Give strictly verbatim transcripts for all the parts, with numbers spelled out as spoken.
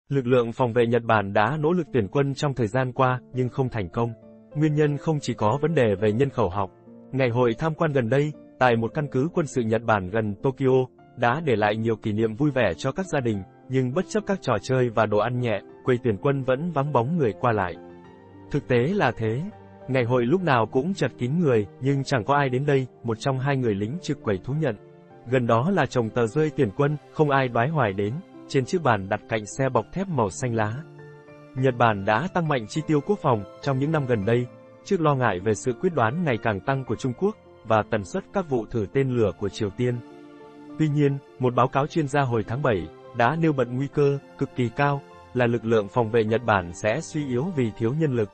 Lực lượng phòng vệ Nhật Bản đã nỗ lực tuyển quân trong thời gian qua, nhưng không thành công. Nguyên nhân không chỉ có vấn đề về nhân khẩu học. Ngày hội tham quan gần đây, tại một căn cứ quân sự Nhật Bản gần Tokyo, đã để lại nhiều kỷ niệm vui vẻ cho các gia đình, nhưng bất chấp các trò chơi và đồ ăn nhẹ, quầy tuyển quân vẫn vắng bóng người qua lại. Thực tế là thế. Ngày hội lúc nào cũng chật kín người, nhưng chẳng có ai đến đây, một trong hai người lính trực quầy thú nhận. Gần đó là chồng tờ rơi tuyển quân, không ai đoái hoài đến, trên chiếc bàn đặt cạnh xe bọc thép màu xanh lá. Nhật Bản đã tăng mạnh chi tiêu quốc phòng trong những năm gần đây, trước lo ngại về sự quyết đoán ngày càng tăng của Trung Quốc và tần suất các vụ thử tên lửa của Triều Tiên. Tuy nhiên, một báo cáo chuyên gia hồi tháng bảy đã nêu bật nguy cơ cực kỳ cao là lực lượng phòng vệ Nhật Bản sẽ suy yếu vì thiếu nhân lực.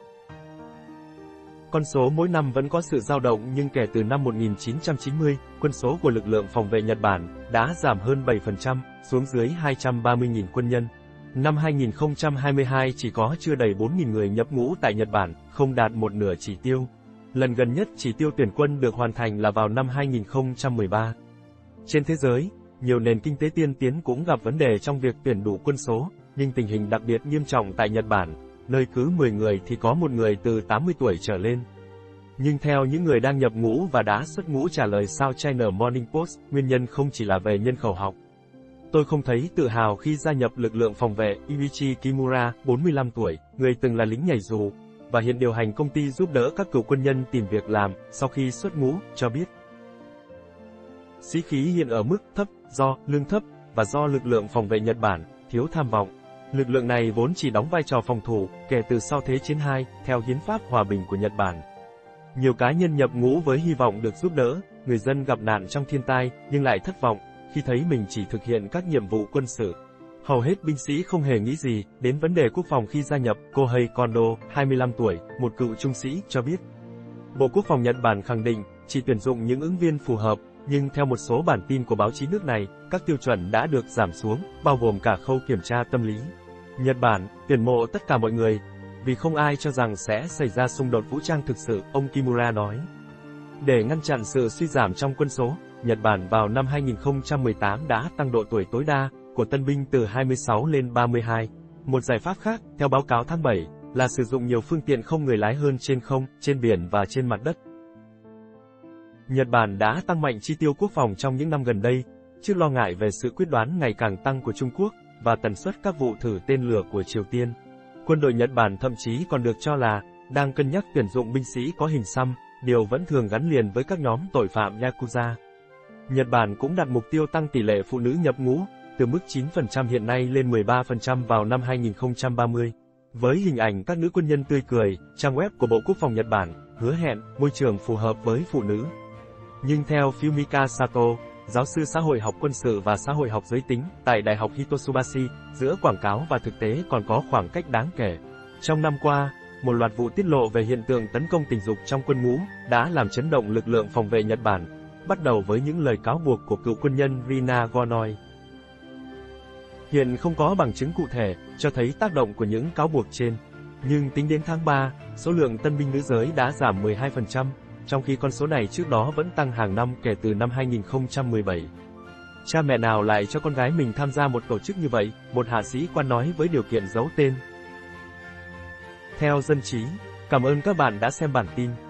Con số mỗi năm vẫn có sự dao động, nhưng kể từ năm một nghìn chín trăm chín mươi, quân số của lực lượng phòng vệ Nhật Bản đã giảm hơn bảy phần trăm, xuống dưới hai trăm ba mươi nghìn quân nhân. Năm hai nghìn không trăm hai mươi hai chỉ có chưa đầy bốn nghìn người nhập ngũ tại Nhật Bản, không đạt một nửa chỉ tiêu. Lần gần nhất chỉ tiêu tuyển quân được hoàn thành là vào năm hai nghìn không trăm mười ba. Trên thế giới, nhiều nền kinh tế tiên tiến cũng gặp vấn đề trong việc tuyển đủ quân số, nhưng tình hình đặc biệt nghiêm trọng tại Nhật Bản, nơi cứ mười người thì có một người từ tám mươi tuổi trở lên. Nhưng theo những người đang nhập ngũ và đã xuất ngũ trả lời South China Morning Post, nguyên nhân không chỉ là về nhân khẩu học. Tôi không thấy tự hào khi gia nhập lực lượng phòng vệ. Yuichi Kimura, bốn mươi lăm tuổi, người từng là lính nhảy dù, và hiện điều hành công ty giúp đỡ các cựu quân nhân tìm việc làm sau khi xuất ngũ, cho biết. Sĩ khí hiện ở mức thấp, do lương thấp, và do lực lượng phòng vệ Nhật Bản thiếu tham vọng. Lực lượng này vốn chỉ đóng vai trò phòng thủ, kể từ sau Thế chiến hai, theo hiến pháp hòa bình của Nhật Bản. Nhiều cá nhân nhập ngũ với hy vọng được giúp đỡ, người dân gặp nạn trong thiên tai, nhưng lại thất vọng, khi thấy mình chỉ thực hiện các nhiệm vụ quân sự. Hầu hết binh sĩ không hề nghĩ gì đến vấn đề quốc phòng khi gia nhập. Kohei Kondo, hai mươi lăm tuổi, một cựu trung sĩ, cho biết. Bộ Quốc phòng Nhật Bản khẳng định, chỉ tuyển dụng những ứng viên phù hợp, nhưng theo một số bản tin của báo chí nước này, các tiêu chuẩn đã được giảm xuống, bao gồm cả khâu kiểm tra tâm lý. Nhật Bản tuyển mộ tất cả mọi người, vì không ai cho rằng sẽ xảy ra xung đột vũ trang thực sự, ông Kimura nói. Để ngăn chặn sự suy giảm trong quân số, Nhật Bản vào năm hai nghìn không trăm mười tám đã tăng độ tuổi tối đa của tân binh từ hai mươi sáu lên ba mươi hai. Một giải pháp khác, theo báo cáo tháng bảy, là sử dụng nhiều phương tiện không người lái hơn trên không, trên biển và trên mặt đất. Nhật Bản đã tăng mạnh chi tiêu quốc phòng trong những năm gần đây, trước lo ngại về sự quyết đoán ngày càng tăng của Trung Quốc và tần suất các vụ thử tên lửa của Triều Tiên. Quân đội Nhật Bản thậm chí còn được cho là đang cân nhắc tuyển dụng binh sĩ có hình xăm, điều vẫn thường gắn liền với các nhóm tội phạm Yakuza. Nhật Bản cũng đặt mục tiêu tăng tỷ lệ phụ nữ nhập ngũ, từ mức chín phần trăm hiện nay lên mười ba phần trăm vào năm hai nghìn không trăm ba mươi. Với hình ảnh các nữ quân nhân tươi cười, trang web của Bộ Quốc phòng Nhật Bản hứa hẹn môi trường phù hợp với phụ nữ. Nhưng theo Fumika Sato, giáo sư xã hội học quân sự và xã hội học giới tính tại Đại học Hitotsubashi, giữa quảng cáo và thực tế còn có khoảng cách đáng kể. Trong năm qua, một loạt vụ tiết lộ về hiện tượng tấn công tình dục trong quân ngũ đã làm chấn động lực lượng phòng vệ Nhật Bản, bắt đầu với những lời cáo buộc của cựu quân nhân Rina Gonoi. Hiện không có bằng chứng cụ thể cho thấy tác động của những cáo buộc trên, nhưng tính đến tháng ba, số lượng tân binh nữ giới đã giảm mười hai phần trăm, trong khi con số này trước đó vẫn tăng hàng năm kể từ năm hai nghìn không trăm mười bảy. Cha mẹ nào lại cho con gái mình tham gia một tổ chức như vậy, một hạ sĩ quan nói với điều kiện giấu tên. Theo Dân trí, cảm ơn các bạn đã xem bản tin.